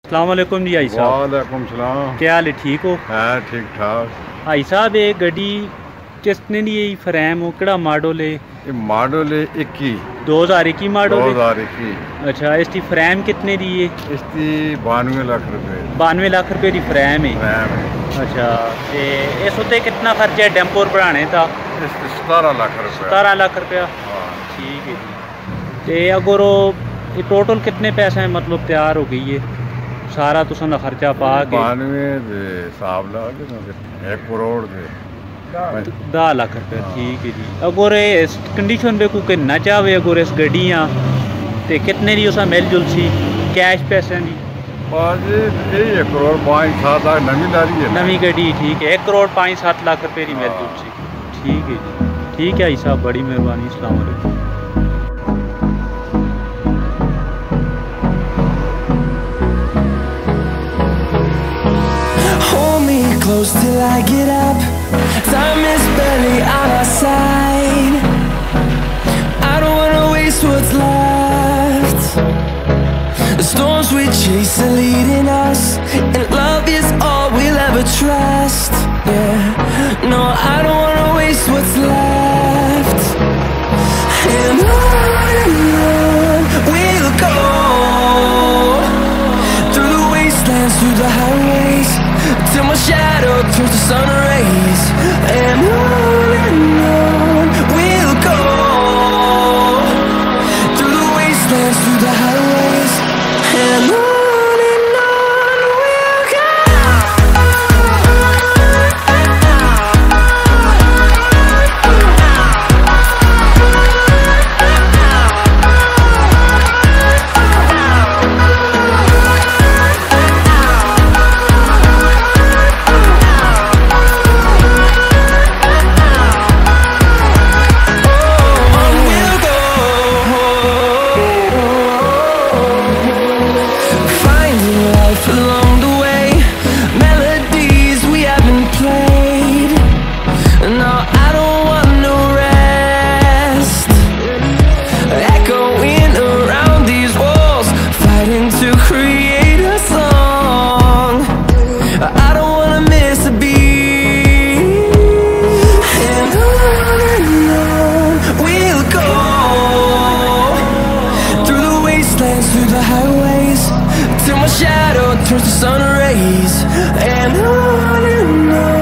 अस्सलाम वालेकुम जी भाई साहब। वालेकुम सलाम। क्या हाल है, ठीक हो? हाँ ठीक ठाक। भाई साहब ये गड्डी किसने दी है? फ्रेम हो केड़ा मॉडल है? ये मॉडल है 21 2021 मॉडल है। 2021। अच्छा, इसकी फ्रेम कितने दी है? इसकी 92 लाख रुपए। 92 लाख रुपए की फ्रेम है। फ्रेम है। अच्छा, ते इस उत्ते कितना खर्चा है डैम्पर बनाने का? इसकी 17 लाख रुपए। 17 लाख रुपया। हाँ। ठीक है जी। ते अगर ये टोटल कितने पैसे में मतलब तैयार हो गई है सारा तुसां दा खर्चा पा के? 92 दे हिसाब ला के 1 करोड़ दे 10 लाख रुपये। ठीक है जी। अगर इस कंडीशन में कोई करना चाहे अगर इस गड्डियाँ तो कितने दी उस मिल जुल सी कैश पैसे की? 1 करोड़ 5-7 लाख नवी लारी है। नवी गड्डी ठीक है, 1 करोड़ 5-7 लाख रुपये की मिल जुल सी। ठीक है जी, ठीक है भाई साहब, बड़ी मेहरबानी। अस्सलाम वालेकुम। Close till I get up. Time is barely on our side. I don't wanna waste what's left. The storms we chase are leading us, and love is all we'll ever trust. Yeah, no, I don't wanna waste what's left. And on we'll go, through the wastelands, through the highways, till my shadow turns to sun rays. And on we'll go, through the wastelands, through the highways, and on we'll go. Through the highways, till my shadow turns to sun rays. And on